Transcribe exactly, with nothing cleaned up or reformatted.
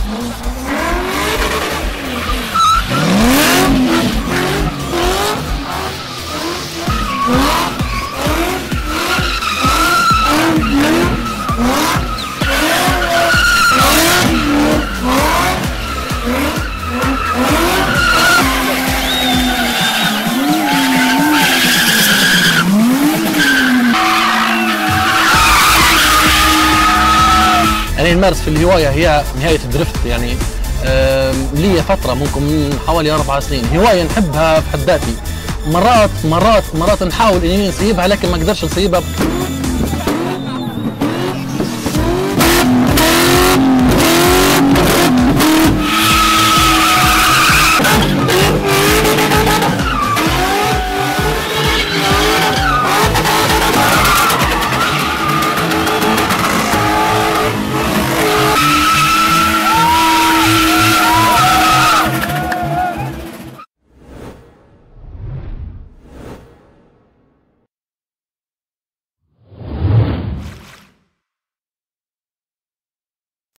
يعني نمارس في الهوايه هي نهايه الدريفت. يعني لي فتره ممكن من حوالي اربع سنين هوايه نحبها في حد ذاتي. مرات مرات مرات نحاول اني نسيبها لكن ما نقدرش نسيبها